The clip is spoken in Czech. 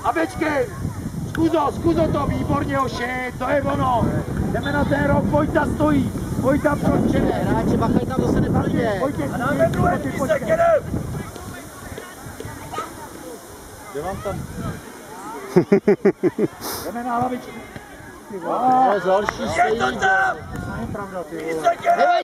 A počkej, zkuzo to, výborně hoši, to je ono. Jdeme na ten rok, Vojta stojí, Vojta pročené. Hráči, bacha, tam zase nepálně. A dáme druhé místek, jedem. Kde vám tam? Jdeme na hlavičku. Je další stojí. Je to tam! To není pravda, ty vole.